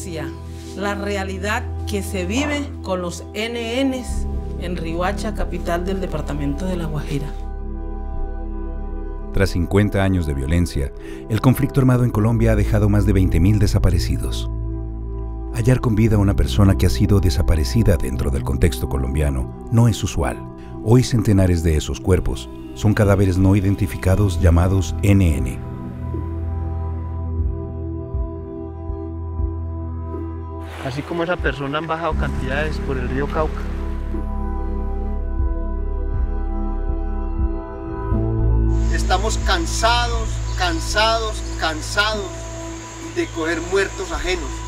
denuncia la realidad que se vive con los NNs en Riohacha, capital del departamento de La Guajira. Tras 50 años de violencia, el conflicto armado en Colombia ha dejado más de 20.000 desaparecidos. Hallar con vida a una persona que ha sido desaparecida dentro del contexto colombiano no es usual. Hoy centenares de esos cuerpos son cadáveres no identificados llamados NN. Así como esa persona han bajado cantidades por el río Cauca. Estamos cansados de coger muertos ajenos.